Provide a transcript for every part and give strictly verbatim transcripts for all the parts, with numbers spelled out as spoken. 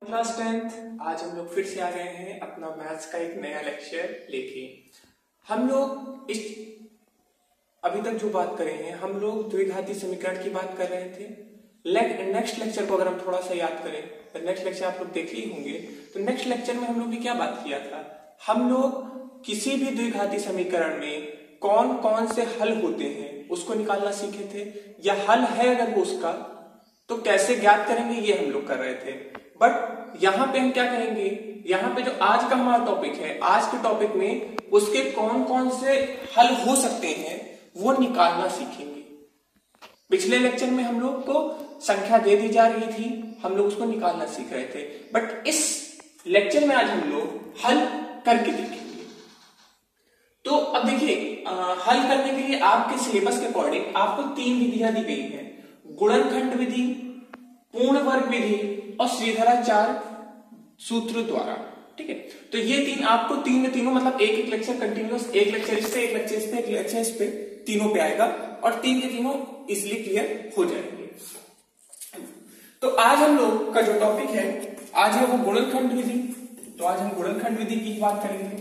Class tenth आज हम लोग फिर से आ गए हैं अपना मैथ्स का एक नया लेक्चर लेके। हम लोग इस अभी तक जो बात कर रहे हैं हम लोग द्विघाती समीकरण की बात कर रहे थे। नेक्स्ट लेक्चर को अगर हम थोड़ा सा याद करें तो नेक्स्ट लेक्चर आप लोग देखे ही होंगे। तो नेक्स्ट लेक्चर में हम लोग ने क्या बात किया था, हम लोग किसी भी द्विघाती समीकरण में कौन कौन से हल होते हैं उसको निकालना सीखे थे, या हल है अगर वो उसका तो कैसे ज्ञात करेंगे ये हम लोग कर रहे थे। बट यहाँ पे हम क्या करेंगे, यहाँ पे जो आज का हमारा टॉपिक है, आज के टॉपिक में उसके कौन कौन से हल हो सकते हैं वो निकालना सीखेंगे। पिछले लेक्चर में हम लोग को संख्या दे दी जा रही थी, हम लोग उसको निकालना सीख रहे थे। बट इस लेक्चर में आज हम लोग हल करके देखेंगे। तो अब देखिए, हल करने के लिए आपके सिलेबस के अकॉर्डिंग आपको तीन विधियां दी गई हैं, गुणनखंड विधि, पूर्ण वर्ग विधि और श्रीधराचार्य सूत्र द्वारा। ठीक है, तो ये तीन आपको तीन में तीनों मतलब एक एक लेक्चर कंटिन्यूअस, एक लेक्चर इस पे, एक लेक्चर इस पे, एक लेक्चर इस पे, तीनों पे आएगा और तीन के तीनों इसलिए क्लियर हो जाएंगे। तो आज हम लोग का जो टॉपिक है आज है वो गुणनखंड विधि। तो आज हम गुणनखंड विधि की बात करेंगे।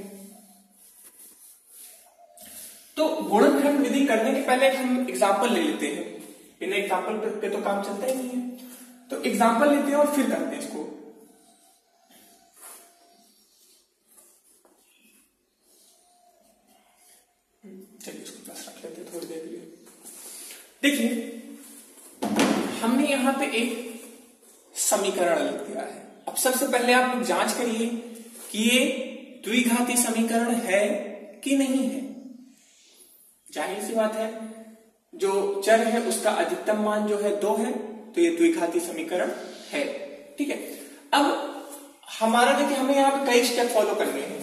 तो गुणनखंड विधि करने के पहले हम एग्जाम्पल ले लेते हैं, बिना एग्जाम्पल पे तो काम चलता ही नहीं है। तो एग्जाम्पल लेते हैं और फिर करते हैं इसको। चलिए इसको पास रख लेते हैं थोड़ी देर के लिए। देखिए, हमने यहां पे एक समीकरण लिख दिया है। अब सबसे पहले आप लोग जांच करिए कि ये द्विघाती समीकरण है कि नहीं है। जाहिर सी बात है, जो चर है उसका अधिकतम मान जो है दो है, तो ये द्विघाती समीकरण है। ठीक है, अब हमारा देखिए हमें यहाँ पे कई स्टेप फॉलो करने हैं।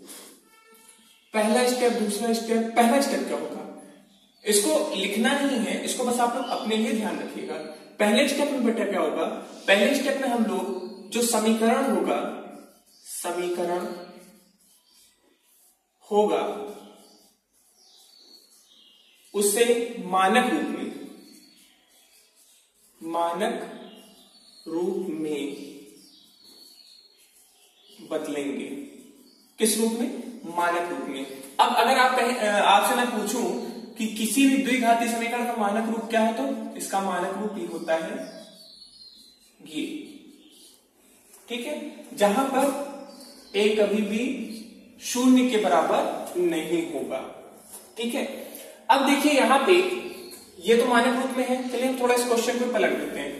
पहला स्टेप, दूसरा स्टेप। पहला स्टेप क्या होगा, इसको लिखना नहीं है, इसको बस आप लोग अपने लिए ध्यान रखिएगा। पहले स्टेप में बेटा क्या होगा, पहले स्टेप में हम लोग जो समीकरण होगा, समीकरण होगा उसे मानक रूप में, मानक रूप में बदलेंगे। किस रूप में, मानक रूप में। अब अगर आप आपसे मैं पूछूं कि किसी भी द्विघाती समीकरण का मानक रूप क्या है, तो इसका मानक रूप ही होता है ये। ठीक है, जहां पर a कभी भी शून्य के बराबर नहीं होगा। ठीक है, अब देखिए यहां पे ये तो मानक रूप में है। चलिए हम थोड़ा इस क्वेश्चन को पलट देते हैं।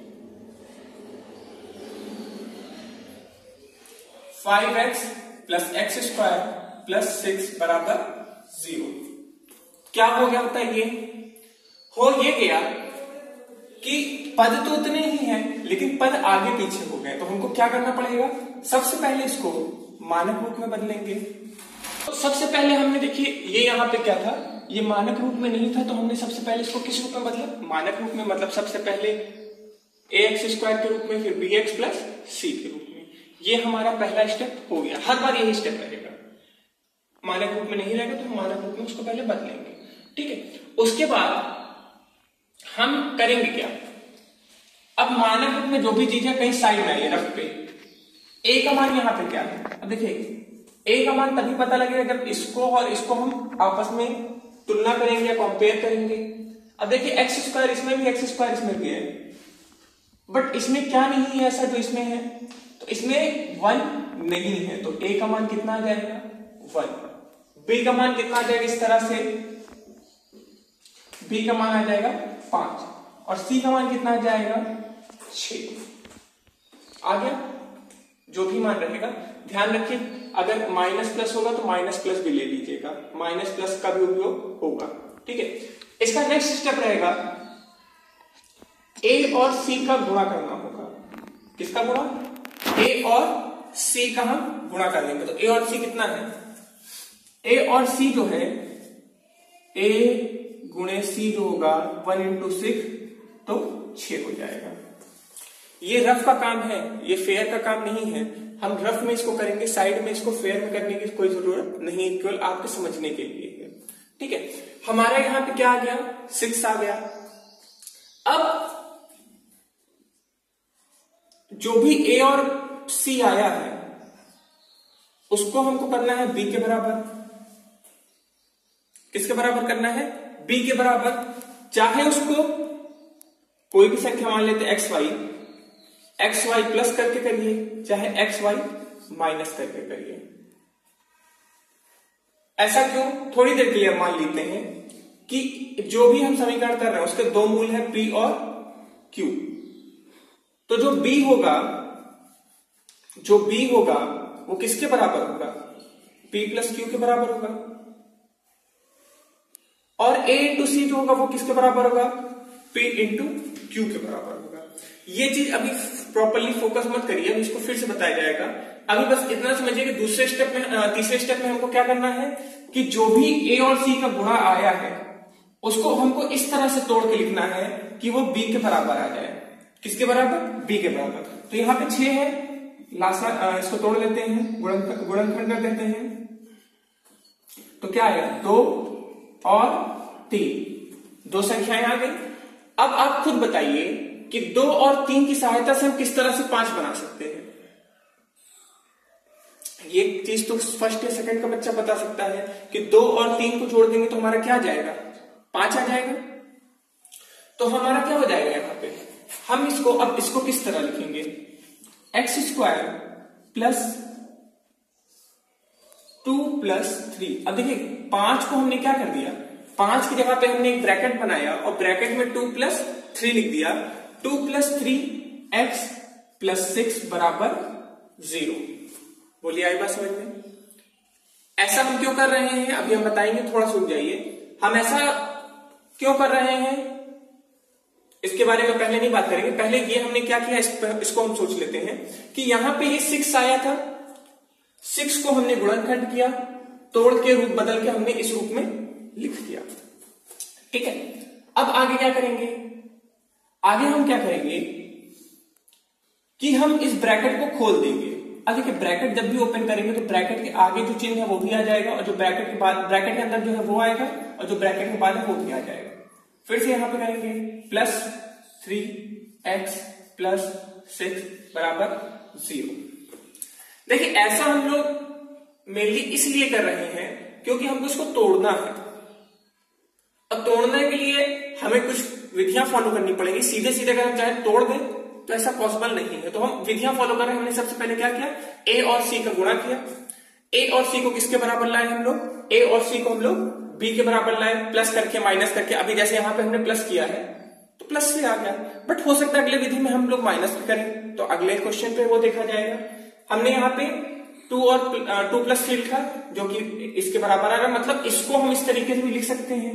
Five x plus x square plus six बराबर जीरो। क्या हो गया बताइए, हो ये गया कि पद तो उतने ही हैं लेकिन पद आगे पीछे हो गए। तो हमको क्या करना पड़ेगा, सबसे पहले इसको मानक रूप में बदलेंगे। तो सबसे पहले हमने देखिए ये यहां पे क्या था, ये मानक रूप में नहीं था, तो हमने सबसे पहले इसको किस रूप में बदला, मानक रूप में। मतलब सबसे पहले ए एक्स स्क्वायर के रूप में, फिर बी एक्स प्लस सी के रूप में। ये हमारा पहला स्टेप हो गया। हर बार यही स्टेप रहेगा, मानक रूप में नहीं रहेगा तो हम मानक रूप में उसको पहले बदलेंगे। ठीक है, उसके बाद हम करेंगे क्या, अब मानक रूप में जो भी चीज है कहीं साइड में है रफ पे। ए का मान यहाँ पे क्या है, अब देखिए ए का मान तभी पता लगेगा जब इसको और इसको हम आपस में तुलना करेंगे या कंपेयर करेंगे। अब देखिए एक्स स्क्वायर इसमें भी, एक्स स्क्वायर इसमें भी है, बट इसमें क्या नहीं है ऐसा जो इसमें है, तो इसमें वन नहीं है। तो ए का मान कितना आ जाएगा, वन। बी का मान कितना आ जाएगा, इस तरह से बी का मान आ जाएगा पांच, और सी का मान कितना आ जाएगा, छह। आ गया, जो भी मान रहेगा ध्यान रखिए, अगर माइनस प्लस होगा तो माइनस प्लस भी ले लीजिएगा, माइनस प्लस का भी उपयोग होगा। ठीक है, इसका नेक्स्ट स्टेप रहेगा ए और सी का गुणा करना होगा। किसका गुणा, ए और सी का हम गुणा कर देंगे। तो ए और सी कितना है, ए और सी जो है, ए गुणे सी जो होगा वन इंटू सिक्स, तो छह हो जाएगा। ये रफ का काम है, ये फेयर का काम नहीं है। हम रफ में इसको करेंगे, साइड में इसको फेयर में करने की कोई जरूरत नहीं, केवल आपके समझने के लिए है। ठीक है, हमारा यहां पे क्या आ गया, सिक्स आ गया। अब जो भी ए और सी आया है उसको हमको करना है बी के बराबर। किसके बराबर करना है? बी के बराबर। चाहे उसको कोई भी संख्या मान लेते हैं x y, x y plus करके करिए, चाहे एक्स वाई माइनस करके करिए। ऐसा क्यों? थोड़ी देर के लिए मान लेते हैं कि जो भी हम समीकरण कर रहे हैं उसके दो मूल है पी और क्यू। तो जो बी होगा जो बी होगा वो किसके बराबर होगा? पी प्लस क्यू के बराबर होगा। और ए इंटू सी जो होगा वो किसके बराबर होगा? पी इंटू क्यू के बराबर होगा। ये चीज अभी प्रॉपरली फोकस मत करिए, अभी इसको फिर से बताया जाएगा। अभी बस इतना समझिए कि दूसरे स्टेप में, तीसरे स्टेप में हमको क्या करना है कि जो भी ए और सी का गुणा आया है उसको हमको इस तरह से तोड़ के लिखना है कि वो बी के बराबर आ जाए। किसके बराबर? बी के बराबर। तो यहां पे छह है, लासा इसको तोड़ लेते हैं, गुणनखंड कर देते हैं। तो क्या आएगा? दो और तीन, दो संख्याएं आ गई। अब आप खुद बताइए कि दो और तीन की सहायता से हम किस तरह से पांच बना सकते हैं। ये चीज तो फर्स्ट या सेकंड का बच्चा बता सकता है कि दो और तीन को जोड़ देंगे तो हमारा क्या आ जाएगा? पांच आ जाएगा। तो हमारा क्या हो जाएगा यहां पे? हम इसको अब इसको किस तरह लिखेंगे? X square plus two plus three. अब देखिए पांच को हमने क्या कर दिया? पांच की जगह पे हमने एक ब्रैकेट बनाया और ब्रैकेट में टू प्लस थ्री लिख दिया। Two plus three x plus six बराबर जीरो। बोलिए आई बात समझ में? ऐसा हम क्यों कर रहे हैं अभी हम बताएंगे, थोड़ा सुन जाइए। हम ऐसा क्यों कर रहे हैं इसके बारे में पहले नहीं बात करेंगे। पहले ये हमने क्या किया इस, इसको हम सोच लेते हैं कि यहां पे ये सिक्स आया था, सिक्स को हमने गुणनखंड किया, तोड़ के रूप बदल के हमने इस रूप में लिख दिया। ठीक है, अब आगे क्या करेंगे? आगे हम क्या करेंगे कि हम इस ब्रैकेट को खोल देंगे। अब देखिए ब्रैकेट जब भी ओपन करेंगे तो ब्रैकेट के आगे जो चिन्ह है वो भी आ जाएगा और जो ब्रैकेट के बाद ब्रैकेट के अंदर जो है वो आएगा और जो ब्रैकेट के बाद है वो भी आ जाएगा। फिर से यहां पे करेंगे plus three x plus six बराबर जीरो। देखिए ऐसा हम लोग मेनली इसलिए कर रहे हैं क्योंकि हमको इसको तोड़ना है और तोड़ने के लिए हमें कुछ विधियां फॉलो करनी पड़ेगी। सीधे सीधे अगर हम चाहे तोड़ दें तो ऐसा पॉसिबल नहीं है, तो हम विधियां फॉलो कर रहे हैं। हमने सबसे पहले क्या किया? ए और सी का गुणा किया। ए और सी को किसके बराबर लाए हम लोग? ए और सी को हम लोग बी के बराबर लाए, प्लस करके माइनस करके। अभी जैसे यहां पे हमने प्लस किया है तो प्लस से आ गया, बट हो सकता है अगले विधि में हम लोग माइनस भी करें, तो अगले क्वेश्चन पे वो देखा जाएगा। हमने यहाँ पे टू और टू प्लस थ्री लिखा जो कि इसके बराबर आ रहा है, मतलब इसको हम इस तरीके से भी लिख सकते हैं,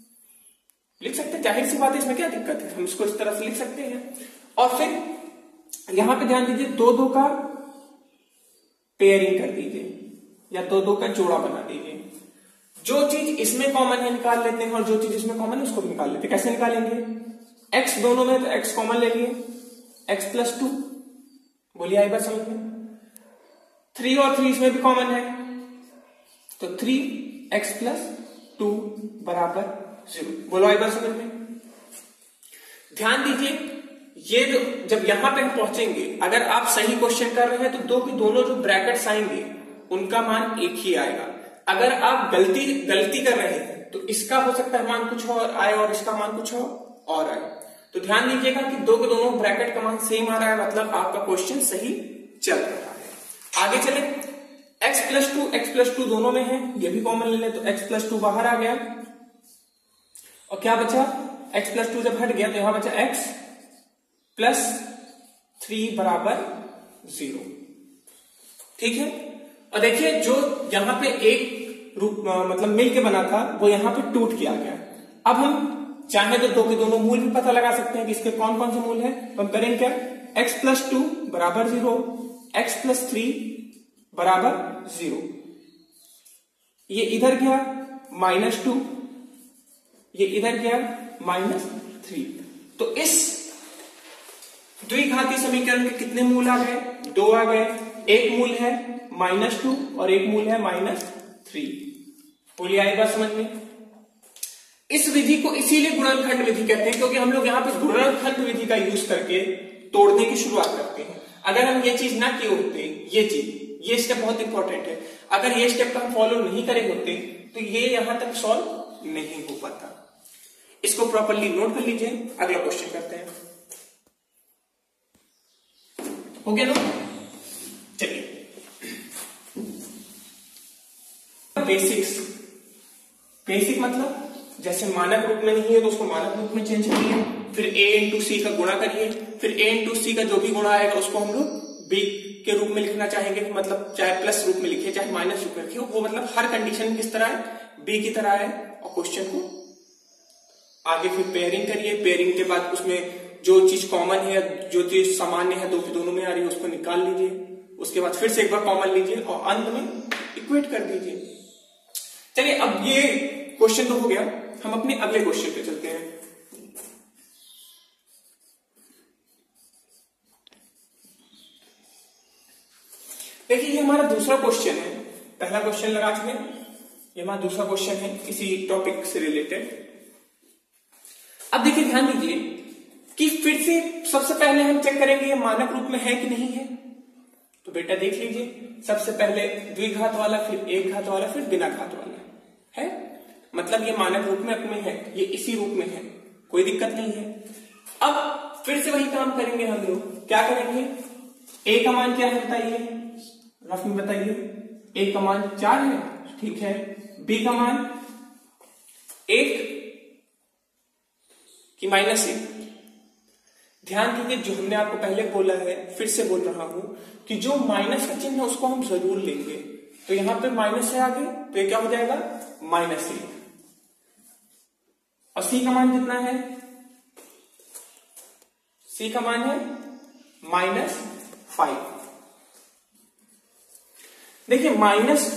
लिख सकते हैं, जाहिर सी बात है, इसमें क्या दिक्कत है, हम इसको इस तरह से लिख सकते हैं। और फिर यहां पे ध्यान दीजिए दो दो का पेयरिंग कर दीजिए या दो दो का जोड़ा बना दीजिए। जो चीज इसमें कॉमन है निकाल लेते हैं और जो चीज इसमें कॉमन है उसको भी निकाल लेते हैं। कैसे निकालेंगे? एक्स दोनों में तो एक्स कॉमन ले लिए, एक्स प्लस टू। बोलिए आई बात समझ में? थ्री और थ्री इसमें भी कॉमन है तो थ्री एक्स प्लस टू बराबर जीरो। बोलो आई बात समझ में? ध्यान दीजिए ये जो जब यहां पे हम पहुंचेंगे, अगर आप सही क्वेश्चन कर रहे हैं तो दो के दोनों जो ब्रैकेट्स आएंगे उनका मान एक ही आएगा। अगर आप गलती गलती कर रहे हैं तो इसका हो सकता है मान कुछ और आए और इसका मान कुछ और आए। तो ध्यान दीजिएगा कि दो के दोनों ब्रैकेट का मान सेम आ रहा है, मतलब आपका क्वेश्चन सही चल रहा है। आगे चले, x plus two x plus two दोनों में है, ये भी कॉमन ले लें तो x प्लस टू बाहर आ गया और क्या बचा? x प्लस टू जब हट गया तो यहां बचा x प्लस थ्री बराबर जीरो। ठीक है, और देखिए जो यहां पे एक रूप मतलब मिल के बना था वो यहां पे टूट के आ गया। अब हम चाहे तो दो के दोनों मूल भी पता लगा सकते हैं कि इसके कौन कौन से मूल हैं। तो हम करेंगे क्या? x प्लस टू बराबर जीरो, x प्लस थ्री बराबर जीरो, ये इधर गया माइनस टू, ये इधर गया माइनस थ्री। तो इस द्विघाती समीकरण के कितने मूल आ गए? दो आ गए। एक मूल है माइनस टू और एक मूल है माइनस थ्री। बोलिए आई बात समझ में? इस विधि को इसीलिए गुणनखंड विधि कहते हैं क्योंकि हम लोग यहाँ पे गुणनखंड विधि का यूज करके तोड़ने की शुरुआत करते हैं। अगर हम ये चीज ना किए होते, ये चीज, ये स्टेप बहुत इंपॉर्टेंट है, अगर ये स्टेप का हम फॉलो नहीं करे होते तो ये यहां तक सॉल्व नहीं हो पाता। इसको प्रॉपर्ली नोट कर लीजिए, अगला क्वेश्चन करते हैं। हो गया ना? चलिए बेसिक्स, बेसिक मतलब जैसे मानक रूप में नहीं है तो उसको मानक रूप में चेंज करिए, फिर a इंटू सी का गुणा करिए, फिर a इंटू सी का जो भी गुणा आएगा उसको हम लोग b के रूप में लिखना चाहेंगे, मतलब चाहे प्लस रूप में लिखिए चाहे माइनस रूप में लिखिए, वो मतलब हर कंडीशन किस तरह है, b की तरह है। और क्वेश्चन को आगे फिर पेयरिंग करिए, पेयरिंग के बाद उसमें जो चीज कॉमन है, जो चीज सामान्य है दो दोनों में आ रही है उसको निकाल लीजिए, उसके बाद फिर से एक बार कॉमन लीजिए और अंत में इक्वेट कर दीजिए। चलिए अब ये क्वेश्चन तो हो गया, हम अपने अगले क्वेश्चन पे चलते हैं। देखिए ये हमारा दूसरा क्वेश्चन है, पहला क्वेश्चन लगा चुके हैं, ये हमारा दूसरा क्वेश्चन है इसी टॉपिक से रिलेटेड। अब देखिए ध्यान दीजिए कि फिर से सबसे पहले हम चेक करेंगे ये मानक रूप में है कि नहीं है। तो बेटा देख लीजिए, सबसे पहले द्विघात वाला, फिर एक घात वाला, फिर बिना घात वाला है, मतलब ये मानक रूप में अपने है, ये इसी रूप में है, कोई दिक्कत नहीं है। अब फिर से वही काम करेंगे हम लोग, क्या करेंगे, a का मान क्या है बताइए, रफ में बताइए। a का मान चार है, ठीक है। b का मान एक कि माइनस एक। ध्यान दीजिए जो हमने आपको पहले बोला है, फिर से बोल रहा हूं कि जो माइनस का चिन्ह है उसको हम जरूर लेंगे। तो यहां पे माइनस है आगे, तो ये क्या हो जाएगा, माइनस एक। और c का मान कितना है, c का मान है माइनस फाइव। देखिए माइनस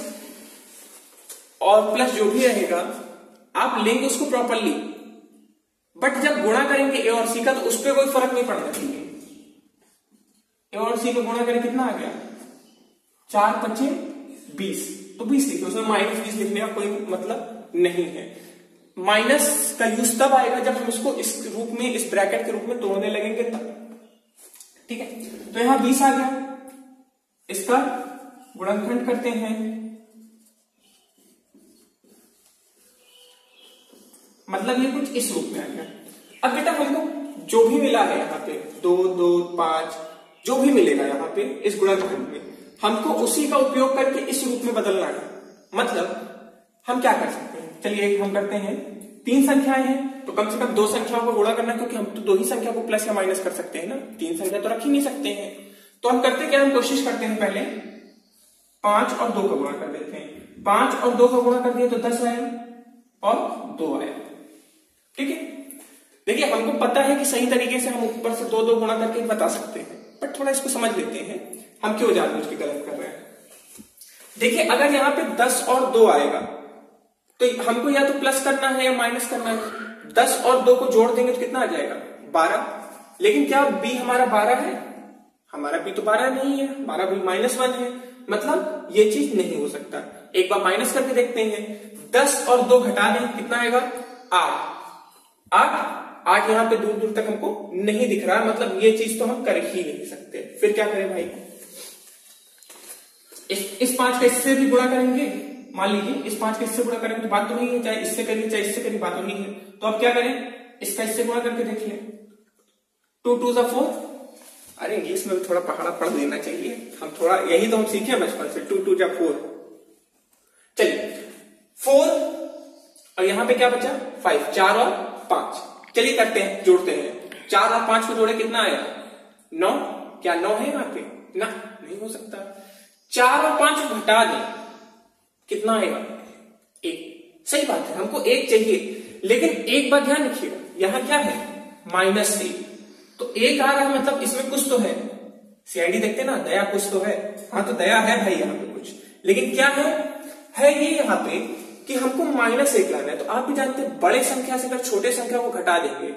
और प्लस जो भी रहेगा आप लेंगे उसको प्रॉपरली, बट जब गुणा करेंगे ए और सी का तो उस पर कोई फर्क नहीं पड़ना चाहिए। ए और सी को गुणा करें कितना आ गया, चार पच्चे बीस, तो बीस लिखे, उसमें माइनस बीस लिखने का कोई मतलब नहीं है। माइनस का यूज तब आएगा जब हम इसको इस रूप में, इस ब्रैकेट के रूप में तोड़ने लगेंगे तब, ठीक है। तो यहां बीस आ गया, इसका गुणनखंड करते हैं, मतलब ये कुछ इस रूप में आ गया। अब बेटा हमको जो भी मिला है यहाँ पे दो दो पांच, जो भी मिलेगा यहाँ पे इस गुणनखंड में, हमको उसी का उपयोग करके इस रूप में बदलना है। मतलब हम क्या कर सकते हैं, चलिए हम करते हैं, तीन संख्याएं हैं तो कम से कम दो संख्याओं को गुणा करना, क्योंकि हम तो दो ही संख्या को प्लस या माइनस कर सकते हैं ना, तीन संख्या तो रख ही नहीं सकते हैं। तो हम करते क्या, हम कोशिश करते हैं पहले पांच और दो का गुणा कर देते हैं। पांच और दो का गुणा कर दिया तो दस आया और दो आया, ठीक है। देखिए हमको पता है कि सही तरीके से हम ऊपर से दो दो गुणा करके बता सकते हैं, बट थोड़ा इसको समझ लेते हैं हम क्यों जानबूझ के गलत कर रहे हैं। देखिए अगर यहाँ पे दस और दो आएगा तो हमको या तो प्लस करना है या माइनस करना है। दस और दो को जोड़ देंगे तो कितना आ जाएगा, बारह। लेकिन क्या बी हमारा बारह है, हमारा बी तो बारह नहीं है, हमारा बी माइनस वन है, मतलब ये चीज नहीं हो सकता। एक बार माइनस करके देखते हैं, दस और दो घटा दें कितना आएगा, आठ। आठ आठ यहाँ पे दूर दूर तक हमको नहीं दिख रहा है, मतलब ये चीज तो हम कर ही नहीं सकते। फिर क्या करें भाई, इस, इस पांच का इससे भी गुणा करेंगे, मान लीजिए इस पांच का इससे गुणा करेंगे तो बात तो नहीं है, चाहे इससे करिए चाहे इससे करिए बात तो नहीं है। तो अब क्या करें, इसका इससे गुणा करके देखिए, टू टू जा फोर। अरे इंग्लिश में भी थोड़ा पहाड़ा पढ़ लेना चाहिए, हम थोड़ा यही तो हम सीखे बचपन से, टू टू जा फोर। चलिए फोर और यहां पे क्या बचा, फाइव, चार और पांच। चलिए करते हैं, जोड़ते हैं। चार और पांच को जोड़े कितना आया, नौ। क्या नौ है यहाँ पे, ना नहीं हो सकता। चार और पांच को घटा दें कितना आएगा, एक। सही बात है, हमको एक चाहिए, लेकिन एक बात ध्यान रखिएगा, यहां क्या है, माइनस एक। तो एक आ रहा है मतलब इसमें कुछ तो है, सीआईडी देखते ना, दया कुछ तो है। हाँ तो दया है भाई यहाँ पे कुछ, लेकिन क्या है, है ये यहाँ पे कि हमको माइनस एक लाना है। तो आप भी जानते हैं बड़े संख्या से अगर छोटे संख्या को घटा देंगे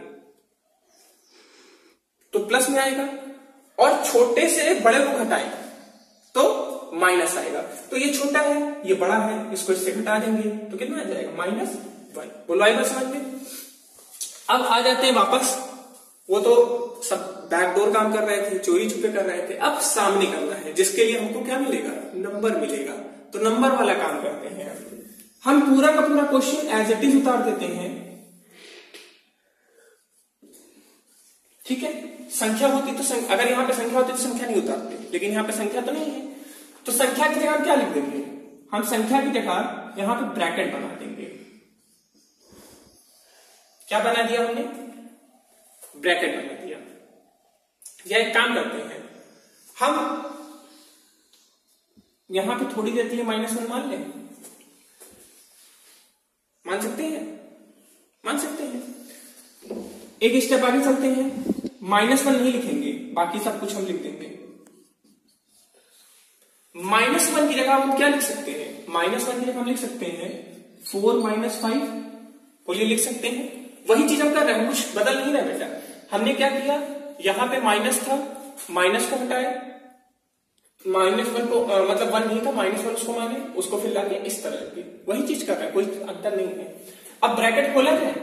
तो प्लस में आएगा, और छोटे से बड़े को घटाएं तो माइनस आएगा। तो ये छोटा है ये बड़ा है, इसको इससे घटा देंगे तो कितना आ जाएगा, माइनस वन। बोलो आई बात समझ में। अब आ जाते हैं वापस, वो तो सब बैकडोर काम कर रहे थे, चोरी छुपे कर रहे थे, अब सामने करना है, जिसके लिए हमको क्या मिलेगा, नंबर मिलेगा। तो नंबर वाला काम करते हैं। हम पूरा का पूरा क्वेश्चन एज इट इज उतार देते हैं, ठीक है। संख्या होती तो संख्या, अगर यहाँ पे संख्या होती तो संख्या नहीं उतारते, लेकिन यहाँ पे संख्या तो नहीं है, तो संख्या की जगह क्या लिख देंगे, हम संख्या की जगह यहाँ पे ब्रैकेट बना देंगे। क्या बना दिया हमने, ब्रैकेट बना दिया। या एक काम करते हैं, हम यहां पे थोड़ी देर के लिए माइनस वन मान लें, मान सकते हैं, मान सकते हैं। एक स्टेप आगे चलते हैं, माइनस वन नहीं लिखेंगे, बाकी सब कुछ हम लिख देंगे। माइनस वन की जगह हम क्या लिख सकते हैं, माइनस वन की जगह हम लिख सकते हैं फोर माइनस फाइव, बोलिए लिख सकते हैं। वही चीज हम कर रहे हैं, कुछ बदल नहीं रहा बेटा। हमने क्या किया, यहां पे माइनस था, माइनस को हटाया, माइनस वन को आ, मतलब वन नहीं था, माइनस वन उसको माने, उसको फिर लाके इस तरह रख दिया, वही चीज कर रहा है, कोई अंतर नहीं है। अब ब्रैकेट खोला है,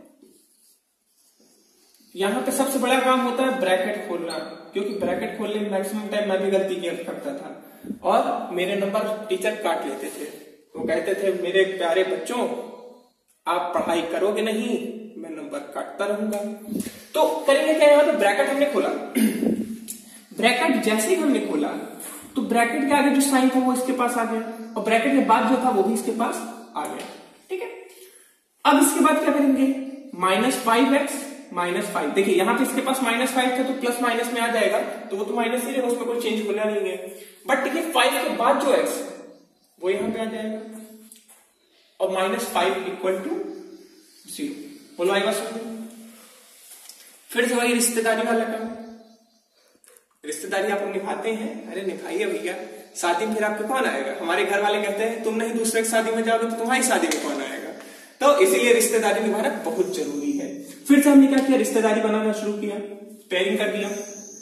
यहां पे सबसे बड़ा काम होता है ब्रैकेट खोलना, क्योंकि ब्रैकेट खोलने में मैक्सिमम टाइम मैं भी गलती किया करता था और मेरे नंबर टीचर काट लेते थे। वो कहते थे मेरे प्यारे बच्चों आप पढ़ाई करोगे नहीं, मैं नंबर काटता रहूंगा। तो करेंगे क्या, यहां पे ब्रैकेट हमने खोला, ब्रैकेट जैसे ही हमने खोला तो ब्रैकेट के आगे जो साइन था वो इसके पास आ गया और ब्रैकेट के बाद जो था वो भी इसके पास आ गया, ठीक है। अब इसके बाद क्या करेंगे, minus five x minus five, देखिए यहां पे इसके पास माइनस फाइव था तो प्लस माइनस में आ जाएगा, तो वो तो माइनस ही रहेगा, उसमें कोई चेंज होना नहीं है। बट देखिए फाइव के बाद जो एक्स वो यहां पे आ जाएगा और minus five equal to zero, बोलो आई बात समझ। फिर से वही रिश्तेदारी वाला काम, रिश्तेदारी आप निभाते हैं, अरे निभाइए भैया, शादी में फिर आपके कौन आएगा, हमारे घर वाले कहते हैं तुम नहीं दूसरे की शादी में जाओगे तो तुम्हारी शादी में कौन आएगा, तो इसीलिए रिश्तेदारी निभाना बहुत जरूरी है। फिर से हमने क्या किया, रिश्तेदारी बनाना शुरू किया, पेयरिंग कर दिया,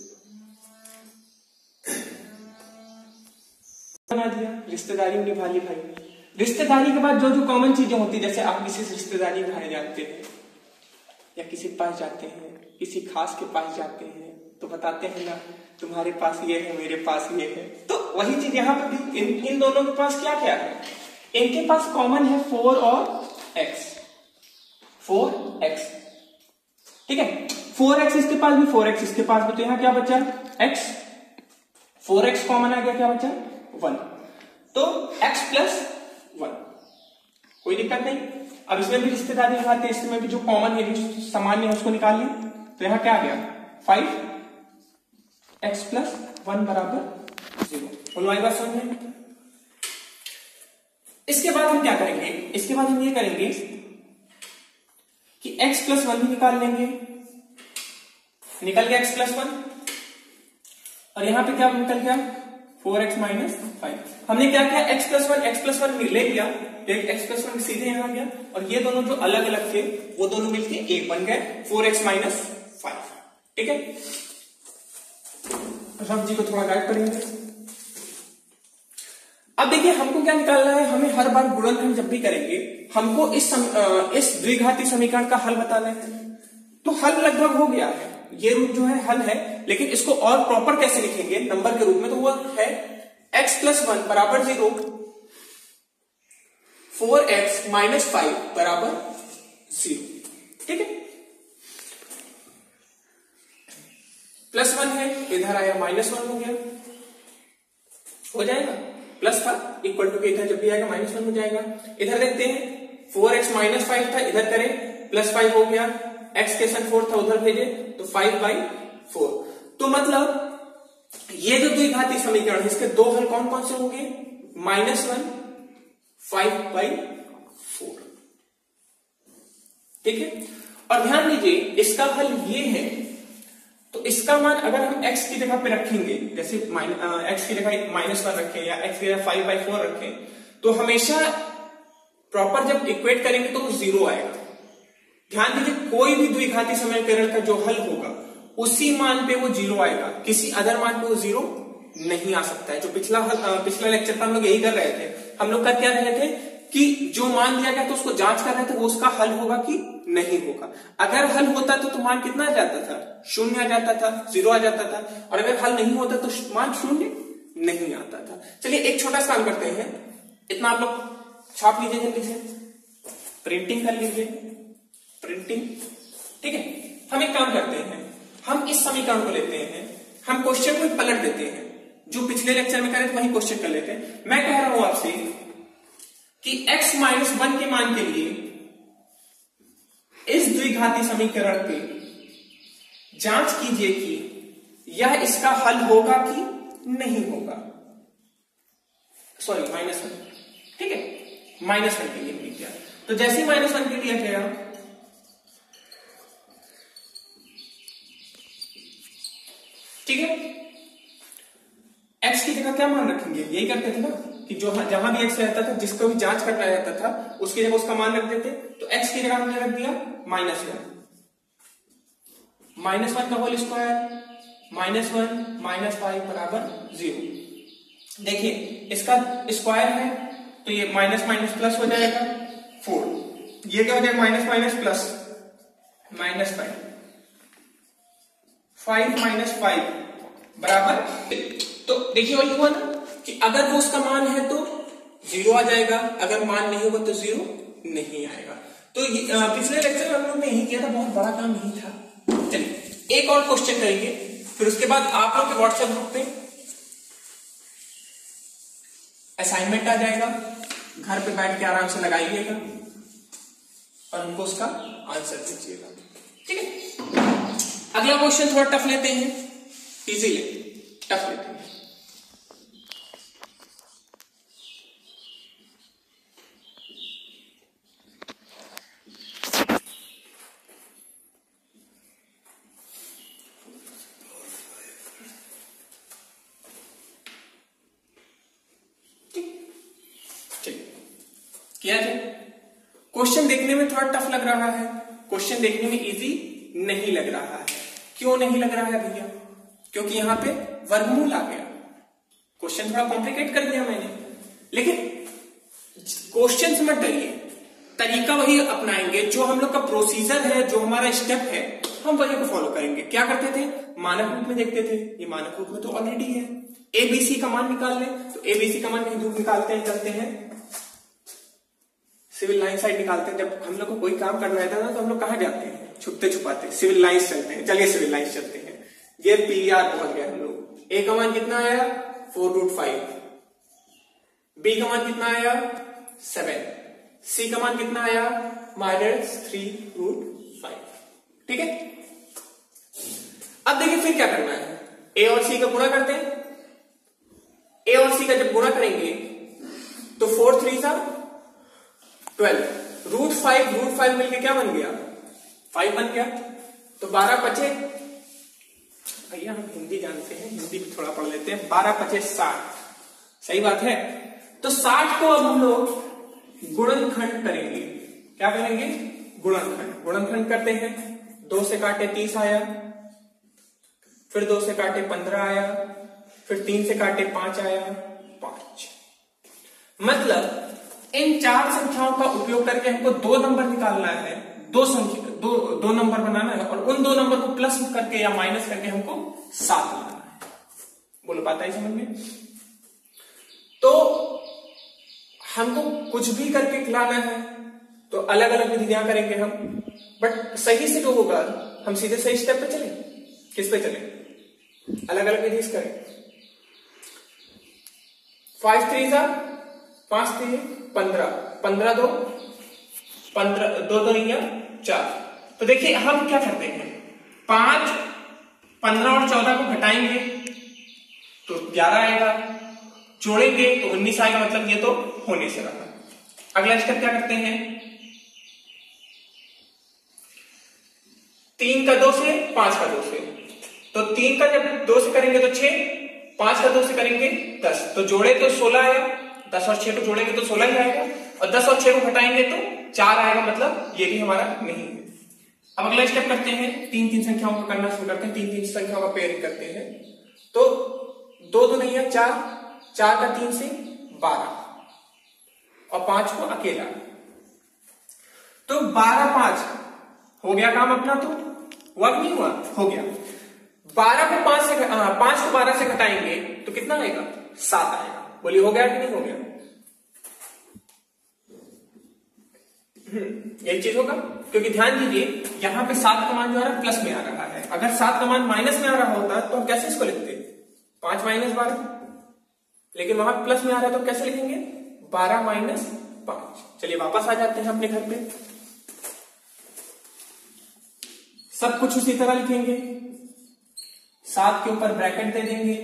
बना दिया, रिश्तेदारी में निभा ली भाई। रिश्तेदारी के बाद जो जो कॉमन चीजें होती है, जैसे आप किसी से रिश्तेदारी निभाए जाते हैं या किसी के पास जाते हैं, किसी खास के पास जाते हैं तो बताते हैं ना तुम्हारे पास ये है मेरे पास ये है, तो वही चीज यहाँ पे भी इन, इन दोनों के पास क्या क्या है, इनके पास कॉमन है फोर और एक्स, फोर एक्स, ठीक है। फोर एक्स इसके पास भी, फोर एक्स इसके पास भी, तो यहाँ क्या बचा एक्स, फोर एक्स कॉमन आ गया, क्या बचा वन, तो एक्स प्लस वन, कोई दिक्कत नहीं। अब इसमें भी रिश्तेदारी निभाते हैं, इसमें भी जो कॉमन है जो सामान्य है उसको निकाल लिया, तो यहाँ क्या आ गया फाइव एक्स प्लस वन बराबर जीरो, बोलो आई बात समझ में। इसके बाद हम क्या करेंगे, इसके बाद हम ये करेंगे कि x प्लस वन भी निकाल लेंगे, निकल गया x प्लस वन और यहां पे क्या निकल गया फोर एक्स माइनस फाइव। हमने क्या किया, x plus one x plus one ले लिया, x प्लस वन सीधे यहां गया और ये दोनों जो अलग अलग थे वो दोनों मिलके एक बन गए फोर एक्स माइनस फाइव, ठीक है। रफ जी को थोड़ा गाइड करेंगे। अब देखिए हमको क्या निकालना है, हमें हर बार गुणनखंड जब भी करेंगे हमको इस सम, इस द्विघाती समीकरण का हल बताना है। तो हल लगभग हो गया है, ये रूप जो है हल है, लेकिन इसको और प्रॉपर कैसे लिखेंगे नंबर के रूप में, तो वो है x प्लस वन बराबर zero, four x minus five बराबर जीरो, ठीक है। प्लस वन है, इधर आया माइनस वन हो गया, हो जाएगा, प्लस था इक्वल टू के इधर जब भी आएगा माइनस वन हो जाएगा। इधर देखते हैं फोर एक्स माइनस फाइव था, इधर करें प्लस फाइव हो गया, एक्स स्टेशन फोर था उधर भेजे तो फाइव बाई फोर। तो मतलब ये जो द्विघाती समीकरण है इसके दो हल कौन कौन से होंगे, minus one five by four, ठीक है। और ध्यान दीजिए इसका हल ये है, तो इसका मान अगर हम x की जगह पे रखेंगे, जैसे x की जगह माइनस वन रखें या x की जगह फाइव बाई फोर रखें, तो हमेशा प्रॉपर जब इक्वेट करेंगे तो वो जीरो आएगा। ध्यान दीजिए कोई भी द्विघाती समीकरण का जो हल होगा उसी मान पे वो जीरो आएगा, किसी अदर मान पे वो जीरो नहीं आ सकता है। जो पिछला हल, पिछला लेक्चर में हम लोग यही कर रहे थे, हम लोग कर क्या रहे थे कि जो मान दिया गया था उसको जांच कर रहे थे वो उसका हल होगा कि नहीं होगा। अगर हल होता तो, तो मान कितना आ जाता था, शून्य आ जाता था, जीरो आ जाता था, और अगर हल नहीं होता तो मान शून्य नहीं आता था। चलिए एक छोटा सा काम करते हैं, इतना आप लोग छाप लीजिए जल्दी से, प्रिंटिंग कर लीजिए, प्रिंटिंग, ठीक है। हम एक काम करते हैं, हम इस समीकरण को लेते हैं, हम क्वेश्चन को पलट देते हैं, जो पिछले लेक्चर में करे थे वही क्वेश्चन कर लेते हैं। मैं कह रहा हूं आपसे कि x माइनस वन के मान के लिए इस द्विघाती समीकरण पे जांच कीजिए कि यह इसका हल होगा कि नहीं होगा। सॉरी माइनस वन, ठीक है, माइनस वन के लिए लिख दिया। तो जैसे ही माइनस वन के लिए गया, ठीक है, x की जगह क्या मान रखेंगे, यही करते थे ना कि जो जहां भी x रहता था, जिसको भी जांच करना रहता था उसकी जगह उसका मान रख देते। तो x की जगह हमने रख दिया माइनस वन, माइनस वन का whole square, minus one minus five बराबर जीरो। देखिए इसका स्क्वायर है तो ये माइनस माइनस प्लस हो जाएगा फोर, ये क्या हो जाएगा minus minus plus minus five, five minus five बराबर। तो देखिए वही हुआ ना कि अगर वो उसका मान है तो जीरो आ जाएगा, अगर मान नहीं होगा तो जीरो नहीं आएगा। तो पिछले लेक्चर में हम लोग ने यही किया था, बहुत बड़ा काम नहीं था। चलिए एक और क्वेश्चन करेंगे, फिर उसके बाद आप लोग के व्हाट्सएप ग्रुप पे असाइनमेंट आ जाएगा, घर पे बैठ के आराम से लगाइएगा और उनको उसका आंसर दीजिएगा, ठीक है। अगला क्वेश्चन थोड़ा टफ लेते हैं, इजी ले टफ लेते हैं। किया जाए, क्वेश्चन देखने में थोड़ा टफ लग रहा है, क्वेश्चन देखने में इजी नहीं लग रहा है। क्यों नहीं लग रहा है भैया, क्योंकि यहां पे वर्गमूल आ गया, क्वेश्चन थोड़ा कॉम्प्लिकेट कर दिया मैंने। लेकिन क्वेश्चन से मत डरिए, तरीका वही अपनाएंगे, जो हम लोग का प्रोसीजर है, जो हमारा स्टेप है, हम वही को फॉलो करेंगे। क्या करते थे, मानक रूप में देखते थे, ये मानक रूप में तो ऑलरेडी है। एबीसी का मान निकाल ले, तो एबीसी का मान कहीं दूर निकालते हैं, चलते हैं सिविल लाइन साइड निकालते हैं। जब हम लोग को कोई काम करना रहता है ना तो हम लोग कहाँ जाते हैं, छुपते छुपाते सिविल लाइंस चलते हैं। चलिए सिविल लाइंस चलते हैं, ये पीआर पहुंच गए हम लोग। ए का मान कितना आया, फोर रूट फाइव, बी का मान कितना आया, सेवन, सी का मान कितना आया, माइनस थ्री रूट फाइव, ठीक है। अब देखिए फिर क्या करना है, ए और सी का गुणा करते हैं। ए और सी का जब गुणा करेंगे तो फोर थ्री सा twelve, root five root five मिलके क्या बन गया, फाइव बन गया। तो बारह पचे, भैया हम हिंदी जानते हैं, हिंदी भी थोड़ा पढ़ लेते हैं। बारह पचे साठ, सही बात है। तो साठ को अब हम लोग गुणनखंड करेंगे। क्या करेंगे, गुणनखंड। गुणनखंड करते हैं, दो से काटे तीस आया, फिर दो से काटे पंद्रह आया, फिर तीन से काटे पांच आया, पांच। मतलब इन चार संख्याओं का उपयोग करके हमको दो नंबर निकालना है, दो संख्या दो दो नंबर बनाना है, और उन दो नंबर को प्लस करके या माइनस करके हमको सात लाना है। बोलो बात आई समझ में। तो हमको कुछ भी करके खिलाना है तो अलग अलग विधियां करेंगे हम, बट सही से जो होगा हम सीधे सही स्टेप पे चले। किस पे चले, अलग अलग विधि करें। फाइव थ्री जा पांच तीन पंद्रह, पंद्रह दो पंद्रह, दो दो नहीं चार। तो देखिए हम क्या करते हैं, पांच पंद्रह और चौदह को घटाएंगे तो ग्यारह आएगा, जोड़ेंगे तो उन्नीस आएगा, मतलब ये तो होने से रहा। अगला स्टेप क्या करते हैं, तीन का दो से, पांच का दो से। तो तीन का जब दो से करेंगे तो छह, पांच का दो से करेंगे दस, तो जोड़े तो सोलह आया, दस और छह को जोड़ेंगे तो सोलह ही आएगा, और दस और छह को घटाएंगे तो चार आएगा, मतलब ये भी हमारा नहीं है। अब अगला स्टेप करते हैं, तीन तीन संख्याओं को करना शुरू करते हैं, तीन तीन संख्याओं का पेयरिंग करते हैं। तो दो दो नहीं है चार, चार का तीन से बारह, और पांच को अकेला। तो बारह पांच हो गया काम अपना, तो हुआ कि नहीं हुआ? हो गया। बारह को पांच से पांच को बारह से घटाएंगे तो कितना आएगा? सात आएगा। बोलिए हो गया कि नहीं हो गया? यही चीज होगा, क्योंकि ध्यान दीजिए यहां पे सात का मान जो आ रहा है प्लस में आ रहा है। अगर सात का मान माइनस में आ रहा होता तो हम कैसे इसको लिखते? पांच माइनस बारह, लेकिन वहां प्लस में आ रहा है तो कैसे लिखेंगे? बारह माइनस पांच। चलिए वापस आ जाते हैं अपने घर पे, सब कुछ उसी तरह लिखेंगे। सात के ऊपर ब्रैकेट दे देंगे।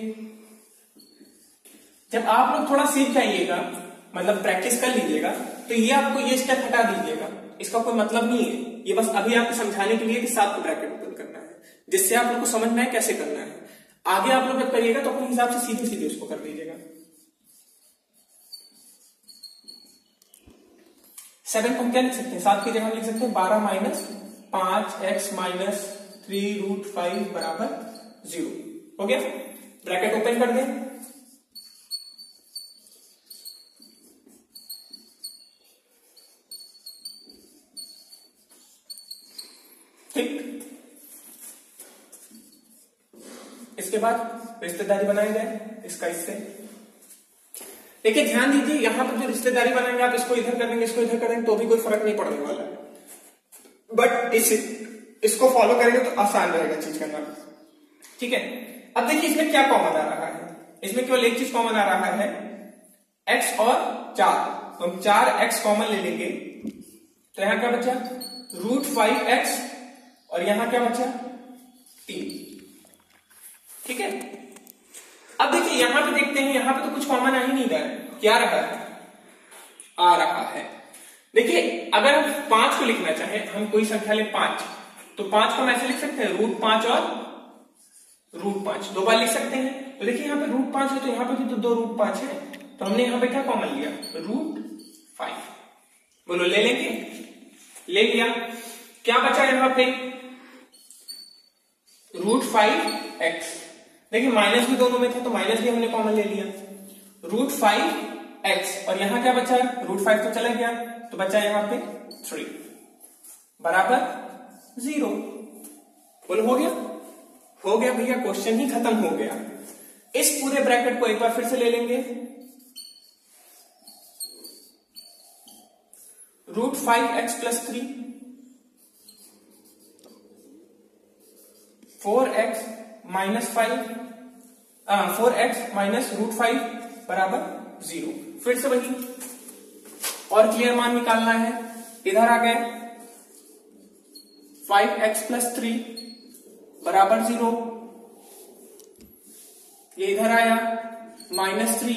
जब आप लोग थोड़ा सीख जाइएगा, मतलब प्रैक्टिस कर लीजिएगा, तो ये आपको ये स्टेप हटा दीजिएगा, इसका कोई मतलब नहीं है। ये बस अभी आपको समझाने के लिए कि सात को ब्रैकेट ओपन करना है, जिससे आप लोग को समझ में आए कैसे करना है। आगे आप लोग जब करिएगा तो अपने हिसाब से सीधे सीधे उसको कर दीजिएगा। सेवन को हम क्या लिख सकते हैं? सात की जगह हम लिख सकते हैं बारह माइनस पांच एक्स माइनस थ्री रूट फाइव बराबर जीरो। हो गया? ब्रैकेट ओपन कर दें। ठीक, इसके बाद रिश्तेदारी बनाई जाए इसका इससे। देखिए ध्यान दीजिए, यहां पर जो रिश्तेदारी बनाएंगे आप इसको इधर कर देंगे, इसको इधर कर देंगे, तो भी कोई फर्क नहीं पड़ने वाला है। बट इस इसको फॉलो करेंगे तो आसान रहेगा चीज करना। ठीक है, अब देखिए इसमें क्या कॉमन आ रहा है? इसमें केवल एक चीज कॉमन आ रहा है, एक्स और चार। तो हम चार एक्स कॉमन ले लेंगे, तो यहां क्या बचा? रूट फाइव एक्स, और यहां क्या बचा? तीन। ठीक है, अब देखिए यहां पे देखते हैं, यहां पे तो कुछ कॉमन आ ही नहीं रहा है। क्या रहा है? आ रहा है। देखिए अगर हम पांच को लिखना चाहें, हम कोई संख्या ले पांच, तो पांच को हम ऐसे लिख सकते हैं, रूट पांच और रूट पांच दो बार लिख सकते हैं। तो देखिए यहां पे रूट पांच है, तो यहां पे भी तो दो रूट पांच है, तो हमने यहां पे क्या कॉमन लिया? Root five. बोलो ले लेंगे? ले लिया। क्या बचा यहां पे? Root five x. देखिए माइनस भी दोनों में था, तो माइनस भी हमने कॉमन ले लिया। रूट फाइव एक्स, और यहां क्या बचा? रूट फाइव तो चला गया, तो बचा यहां पे थ्री बराबर जीरो। बोलो हो गया? हो गया भैया, क्वेश्चन ही खत्म हो गया। इस पूरे ब्रैकेट को एक बार फिर से ले लेंगे। Root five x plus three, four x minus five, four x minus root five बराबर जीरो। फिर से वही और क्लियर मान निकालना है। इधर आ गए फाइव एक्स प्लस थ्री बराबर जीरो, ये इधर आया माइनस थ्री,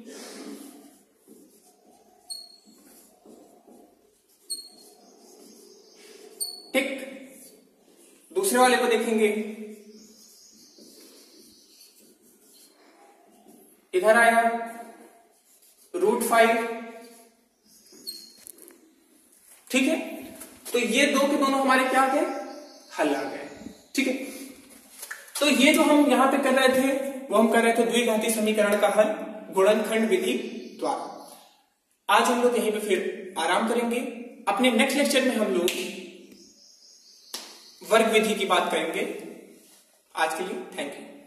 ठीक। दूसरे वाले को देखेंगे, इधर आया रूट फाइव, ठीक है। तो ये दो के दोनों हमारे क्या आ गए? हल आ गए, ठीक है। तो ये जो हम यहां पे कर रहे थे वो हम कर रहे थे द्विघाती समीकरण का हल गुणनखंड विधि द्वारा। आज हम लोग यहीं पे फिर आराम करेंगे। अपने नेक्स्ट लेक्चर में हम लोग वर्ग विधि की बात करेंगे। आज के लिए थैंक यू।